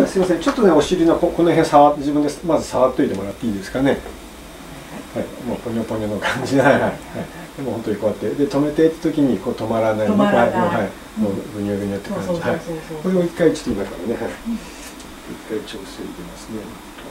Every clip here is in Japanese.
すみません、ちょっとね、お尻のこの辺触って、自分でまず触っといてもらっていいですかね。はい、もうポニョポニョの感じで、はいはい。でも本当にこうやってで止めてって時にこう止まらないのが、はい、もうぐにゃぐにゃって感じ。はい。これを一回ちょっと今からね、はい。一回調整入れますね。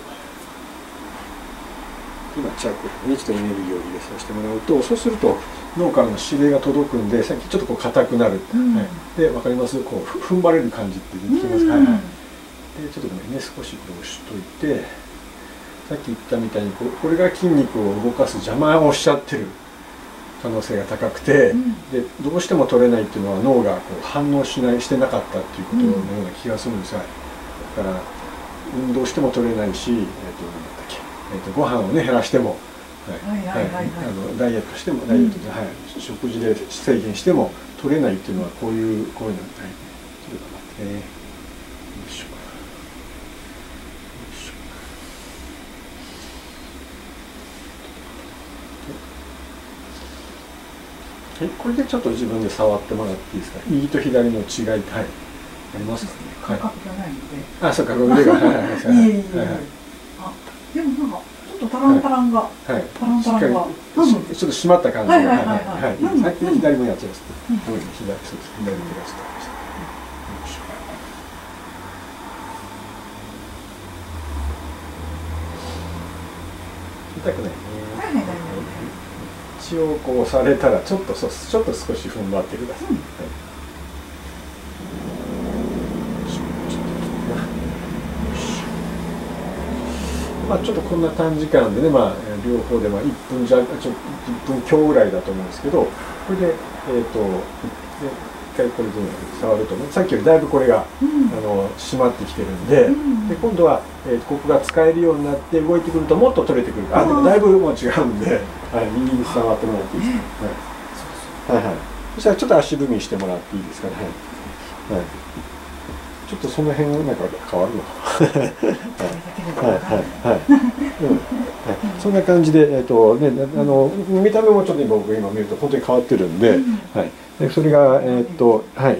今チャックにちょっとエネルギーを入れさせてもらうと、そうすると脳からの指令が届くんで、さっきちょっとこう硬くなる。はい。で、わかります？こう踏ん張れる感じって出てきます。はいはい。で、ちょっとごめんね、少しこう押しといて、さっき言ったみたいにこれが筋肉を動かす邪魔をしちゃってる可能性が高くて、でどうしても取れないっていうのは脳がこう反応してなかったっていうことのような気がするんですが、だからどうしても取れないし、なんだっけ、ご飯をね減らしても、ダイエットしてもダイエットで、はい、食事で制限しても取れないっていうのはこういうの、はい、ちょっと待ってね。よいしょ。はい、これでちょっと自分で触ってもらっていいですか。右と左の違いって、はい、ありますかね。 感覚じゃないので。 あ、そうか、腕が、はいはいはい。 あ、でもなんかちょっとタランタランが、タランタランが、 ちょっと締まった感じが、はいはいはい。さっき左もやっちゃいます。左、そうです。左手がちょっと。痛くないね。一応こう押されたらちょっと少し踏ん張ってください。まあちょっとこんな短時間でね、まあ両方で1分1分強ぐらいだと思うんですけど、これで一回これで触るとね、さっきよりだいぶこれが締まってきてるんで、で今度はここが使えるようになって動いてくるともっと取れてくる。あ、でもだいぶもう違うんで、はい、右に触ってもらっていいですか。はいはい。そしたらちょっと足踏みしてもらっていいですかね。はい。ちょっとその辺なんか変わるのか。はいはいはい。そんな感じで見た目もちょっと僕今見ると本当に変わってるんで、はい。でそれがはい。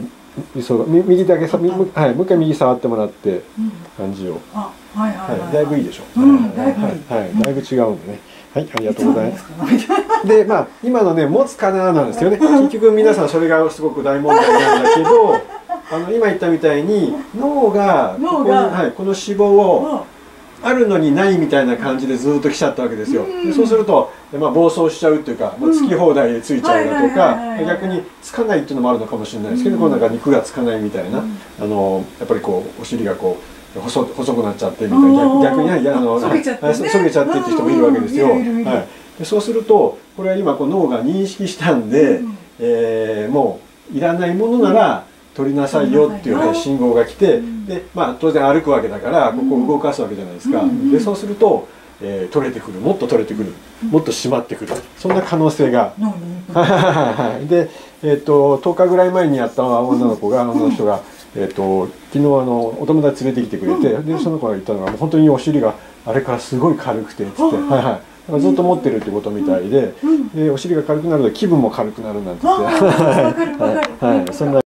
右だけはい、もう一回右触ってもらって感じを。はい、だいぶいいでしょ。はい、だいぶ違うんでね。はい、ありがとうございます。で、まあ今のね持つかななんですよね。結局皆さんそれがすごく大問題なんだけど、今言ったみたいに脳がここに、はい、この脂肪をあるのにないみたいな感じでずっと来ちゃったわけですよ。でそうすると、まあ、暴走しちゃうっていうか、つき放題でついちゃうだとか、逆につかないっていうのもあるのかもしれないですけど、こうなんか肉がつかないみたいな、やっぱりこうお尻がこう細くなっちゃってみたいな、逆にそげちゃってって人もいるわけですよ。はい、でそうするとこれは今こう脳が認識したんで、もういらないものなら取りなさいよっていう信号が来て、でまあ当然歩くわけだからここを動かすわけじゃないですか。でそうすると、取れてくる、もっと取れてくる、もっと締まってくる、そんな可能性が。で、10日ぐらい前にやった女の人が昨日お友達連れてきてくれて、でその子が言ったのが本当にお尻があれからすごい軽くてっつって、はいはい、ずっと持ってるってことみたいで、お尻が軽くなると気分も軽くなるなんて言って、はい、そんな